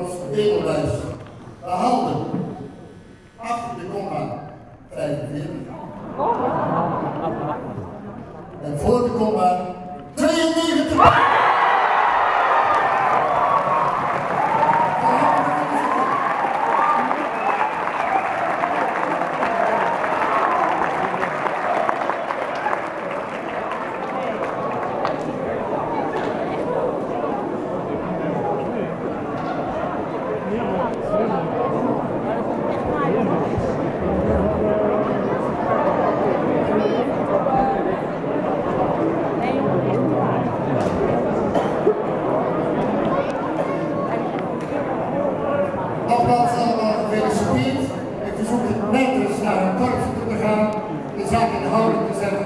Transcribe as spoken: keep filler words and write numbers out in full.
was Edelwijs. We haalden achter de komma vijfenveertig. En voor de komma tweeënnegentig. Nogmaals allemaal gefeliciteerd. Ik verzoek het netjes naar een korpsje te gaan. De zaak in de houding te zetten.